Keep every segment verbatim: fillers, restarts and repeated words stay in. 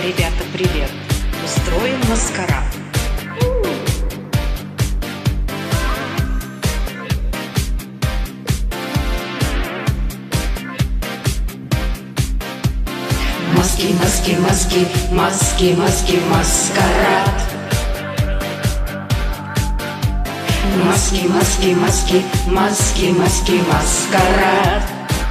Ребята, привет! Устроим маскарад. Маски, маски, маски, маски, маски, маскарад. Маски, маски, маски, маски, маски, маскарад.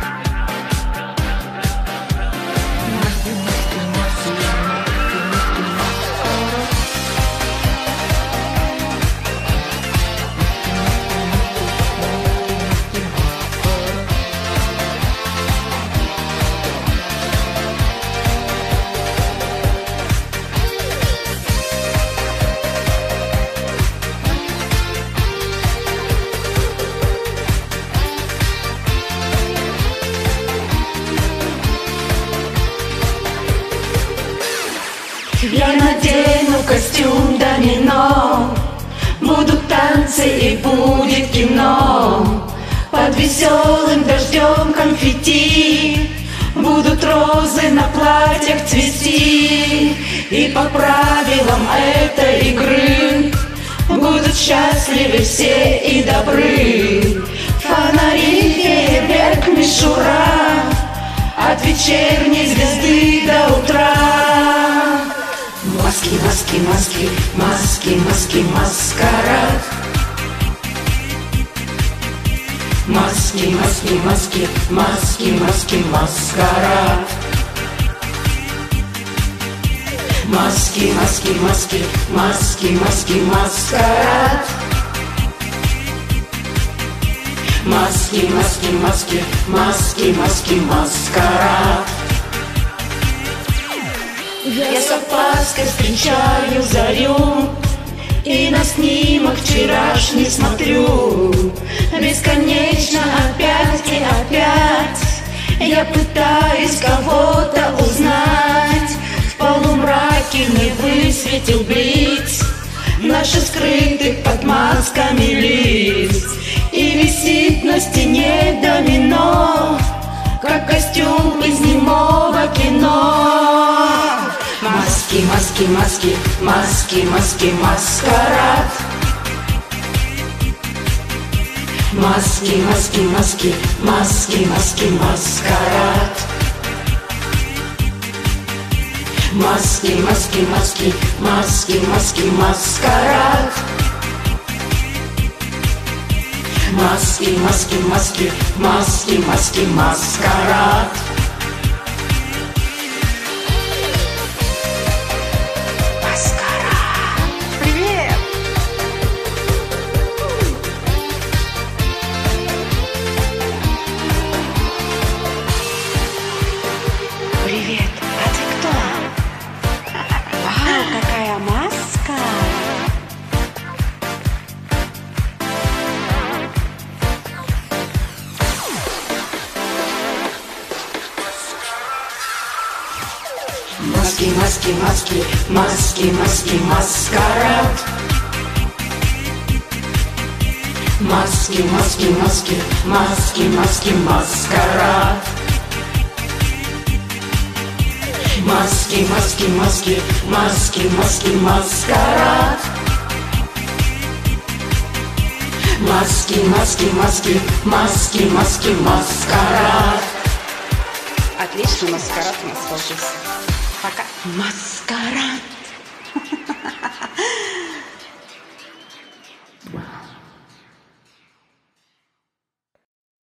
Я надену костюм домино, будут танцы и будет кино. Под веселым дождем конфетти будут розы на платьях цвести. И по правилам этой игры будут счастливы все и добры. Фонари, фейерверк, мишура, от вечерней звезды до утра. Маски, маски, маски, маски, маски, маскарад. Маски, маски, маски, маски, маски, маскарад. Маски, маски, маски, маски, маски, маскарад. Маски, маски, маски, маски, маски, маскарад. Я с опаской встречаю зарю и на снимок вчерашний смотрю. Бесконечно опять и опять я пытаюсь кого-то узнать. В полумраке не высветил блиц наши скрытых под масками лиц. И висит на стене домино, как костюм из немого кино. Маски, маски, маски, маски, маски, маскарад. Маски, маски, маски, маски, маски, маскарад. Маски, маски, маски, маски, маски, маскарад. Маски, маски, маски, маски, маски, маскарад. Привет, а ты кто? Вау, какая маска! Маски, маски, маски, маски, маски, маскарад. Маски, маски, маски, маски, маски, маскарад. Маски, маски, маски, маски, маски, маскарад. Маски, маски, маски, маски, маски, маскарад. Отличный маскарад у нас получился. Пока. Маскарад.